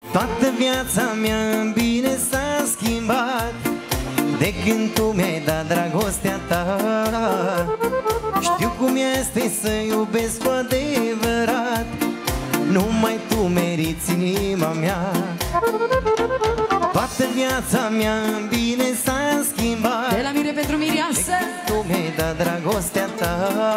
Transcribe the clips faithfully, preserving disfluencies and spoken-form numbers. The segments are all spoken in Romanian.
Toată viața mea bine s-a schimbat de când tu mi-ai dat dragostea ta. Știu cum este să iubesc cu adevărat, numai tu meriți inima mea. Toată viața mea bine s-a schimbat de la Mire pentru Mireasă. Tu mi-ai dat dragostea ta.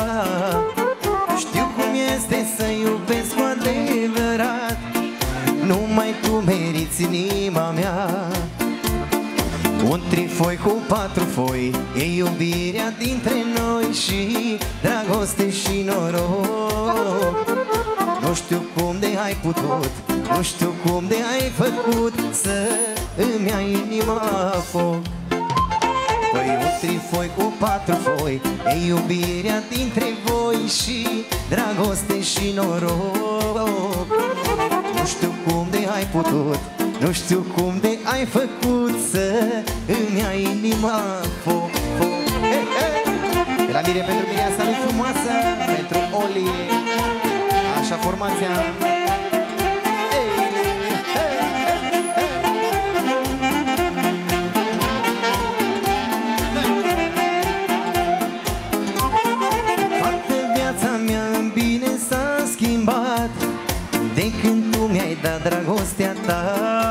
Știu cum este să iubesc cu adevărat, numai tu meriți inima mea. Un trifoi cu patru foi e iubirea dintre noi și dragoste și noroc. Nu știu cum de ai putut, nu știu cum de ai făcut să îmi ai inima foc. Păi un trifoi cu patru foi e iubirea dintre voi și dragoste și noroc. Nu știu cum de ai putut, nu știu cum de ai făcut să îmi ai inima foc, foc. Hey, hey! De la Mire pentru Mireasa lui frumoasă, pentru Oli. Așa formația. Hey, hey, hey, hey. Toată viața mea bine s-a schimbat de când tu mi-ai dat dragostea ta.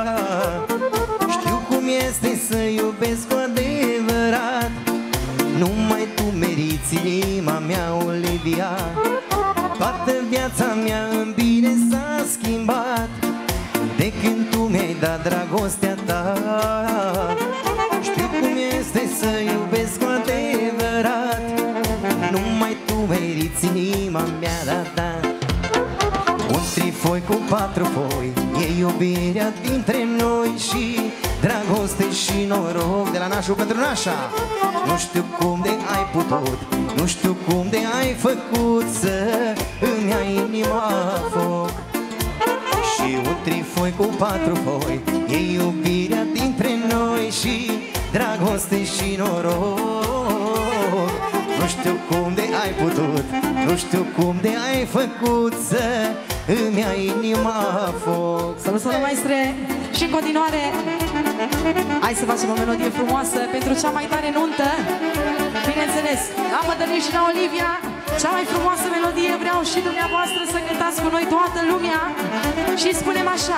Știu cum este să iubesc cu adevărat, numai tu meriți inima mea, Olivia. Toată viața mea în bine s-a schimbat de când tu mi-ai dat dragostea ta. Știu cum este să iubesc cu adevărat, numai tu meriți inima mea, da, da. Un trifoi cu patru foi e iubirea dintre noi și dragoste și noroc. De la Nașu pentru Nașa. Nu știu cum de ai putut, nu știu cum de ai făcut să îmi ai inima foc. Și un trifoi cu patru foi e iubirea dintre noi și dragoste și noroc. Nu știu cum de ai putut, nu știu cum de ai făcut să îmi ai inima foc. Salut, salut, maestre! Și în continuare, hai să facem o melodie frumoasă pentru cea mai tare nuntă. Bineînțeles, la Mădălin și la Olivia, cea mai frumoasă melodie. Vreau și dumneavoastră să cântați cu noi toată lumea. Și spunem așa: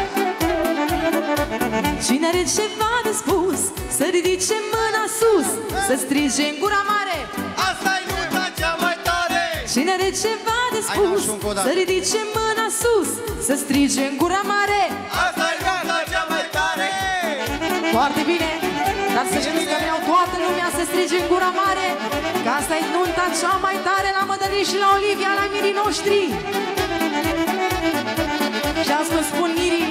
cine are ceva de spus, să ridice mâna sus, să strige în gura mare: asta-i nunta cea mai tare! Cine are ceva de spus, să ridice mâna sus, să strige în gura mare: asta-i nunta cea mai tare! Foarte bine! Dar să știți că vreau toată lumea să strige în gura mare, că asta e nunta cea mai tare la Mădălin și la Olivia, la mirii noștri. Și azi vă spun, mirii,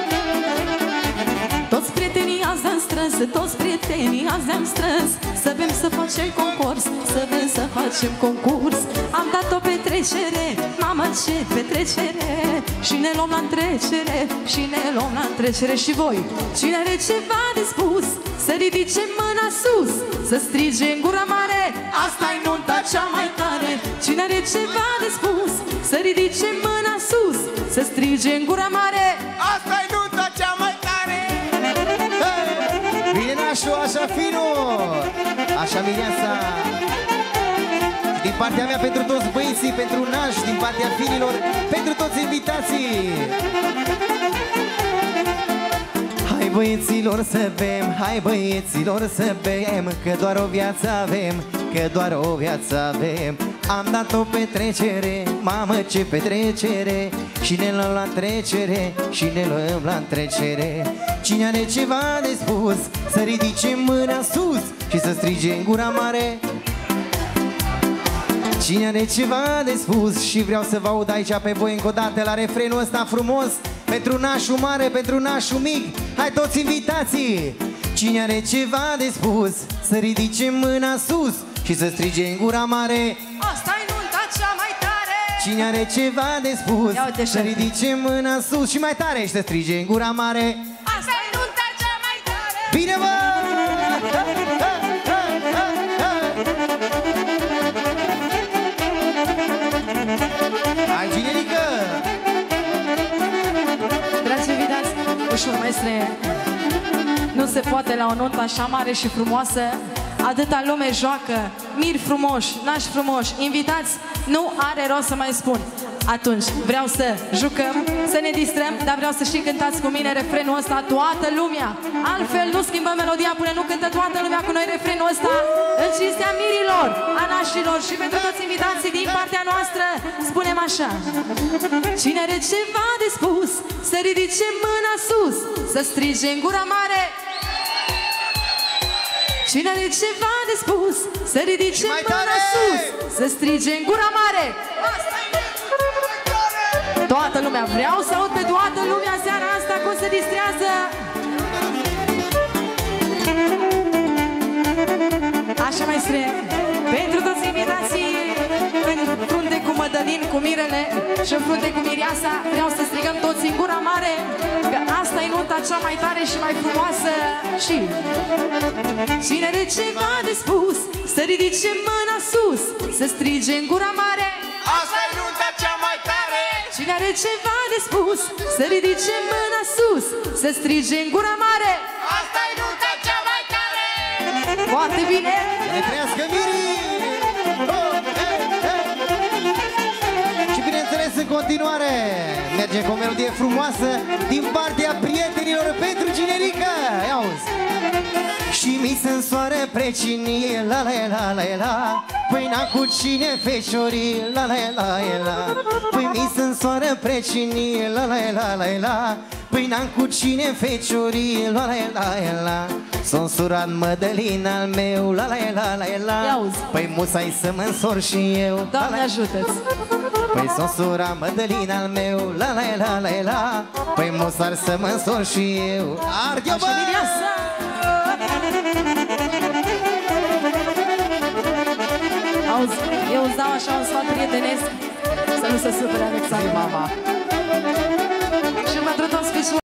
toți prietenii azi am strâns, toți prietenii azi am strâns, să vrem să facem concurs, să vrem să facem concurs. Am dat o petrecere, mamă ce petrecere, și ne luăm la întrecere, și ne luăm la întrecere. Și voi, cine are ceva de spus, să ridice mâna sus, să strige în gura mare: asta-i nunta cea mai tare! Cine are ceva de spus, să ridice mâna sus, să strige în gura mare: asta-i nunta cea mai tare! Bine, Nașu, așa finu! Așa, Mireasa! Din partea mea pentru toți băieții, pentru Naș, din partea finilor, pentru toți invitații! Hai băieților să bem, hai băieților să bem, că doar o viață avem, că doar o viață avem. Am dat o petrecere, mamă ce petrecere, și ne luăm la întrecere, și ne luăm la întrecere. Cine are ceva de spus, să ridice mâna sus și să strige în gura mare: cine are ceva de spus. Și vreau să vă aud aici pe voi încă o dată la refrenul ăsta frumos, pentru Nașul mare, pentru Nașul mic. Hai toți invitații! Cine are ceva de spus, să ridice mâna sus și să strige în gura mare: asta-i nunta cea mai tare! Cine are ceva de spus, să ridice mâna sus și mai tare și să strige în gura mare: asta-i nunta cea mai tare! Bine, mă! Hai, generică! Dragi invitați, ușor, maestre. Nu se poate la o notă așa mare și frumoasă. Atâta lume joacă, miri frumoși, nași frumoși, invitați, nu are rost să mai spun. Atunci vreau să jucăm, să ne distrăm, dar vreau să și cântați cu mine refrenul ăsta, toată lumea. Altfel nu schimbăm melodia până nu cântă toată lumea cu noi refrenul ăsta. În cinstea mirilor, a nașilor și pentru toți invitații din partea noastră, spunem așa. Cine are ceva de spus, să ridice mâna sus, să strige în gura mare. Cine are ceva de spus, să ridice mâna sus, să strige în gura mare. Toată lumea, vreau să aud pe toată lumea seara asta cum se distrează. Așa, maestre, pentru toți invitații în frunte cu Mădălin, cu Mirele și în frunte cu Miriasa, vreau să strigăm toți în gura mare, că asta e nota cea mai tare și mai frumoasă. Și cine are ceva de spus, să ridice mâna sus, să strige în gura mare. Asta e nunta cea mai tare. Cine are ceva de spus, să ridice mâna sus, să strige în gura mare. Asta e nunta cea mai tare. Foarte bine! Ne trăiască mirii! Oh, hey, hey. Și bineînțeles, în continuare, mergem cu o melodie frumoasă din partea prietenilor pentru Ginerica. Ia auzi! Și mi se însoară precinie, la la la la la. Păi n-am cu cine feciorii, la la la la. Păi mi se însoară precinie, la la la la la. Păi n-am cu cine feciorii, la la la la. Sunt surat Mădălin al meu, la la la la la. Păi musai să mă însor și eu, Doamne ajută-ți! Păi sunt surat Mădălin al meu, la la la la la. Păi musar să mă însor și eu. Arde-o, bă! Auzi, eu îți dau așa un sfat prietenesc, să nu se supere Alexandru, mama. Și pentru toți